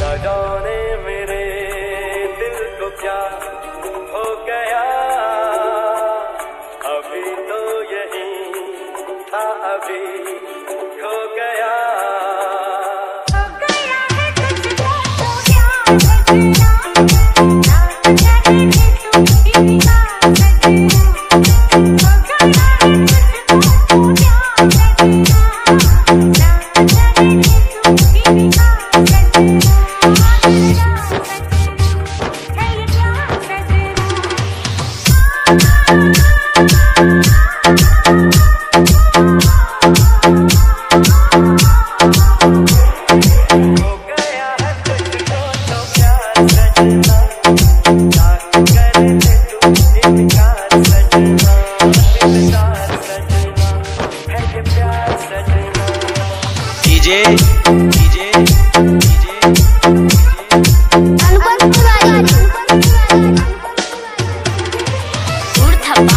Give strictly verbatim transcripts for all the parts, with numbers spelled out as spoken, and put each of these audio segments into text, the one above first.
न जाने मेरे दिल को क्या हो गया, अभी तो यही था अभी खो गया। DJ DJ DJ Anupam Tiwari दूर थप्पा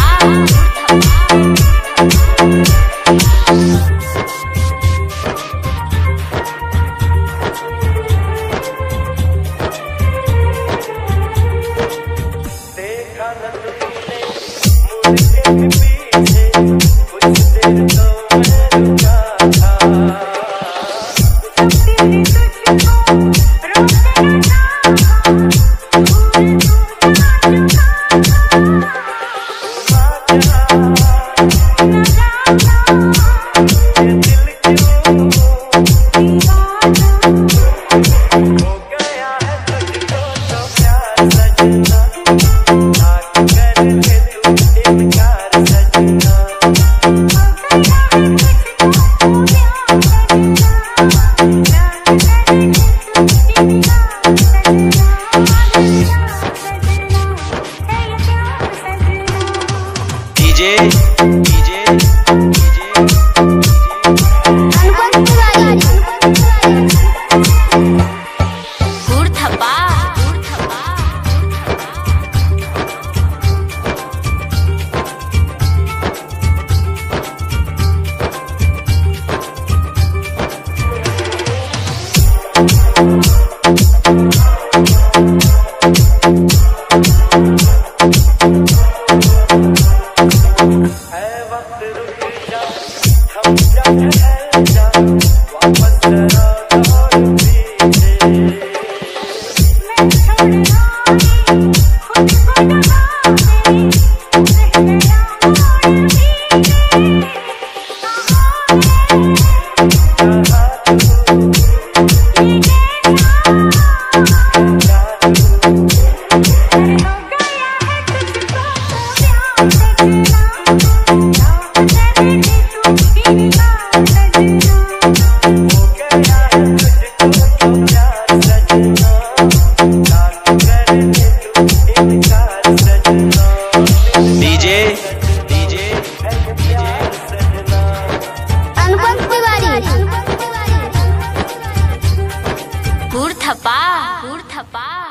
देखा न तुमने मुड़ के पीछे कुछ देर तो मैं रुका था। DJ DJ DJ Anupam Tiwari दूर थप्पा दूर थप्पा डीजे डीजे अनुपम तिवारी दूर थप्पा दूर थप्पा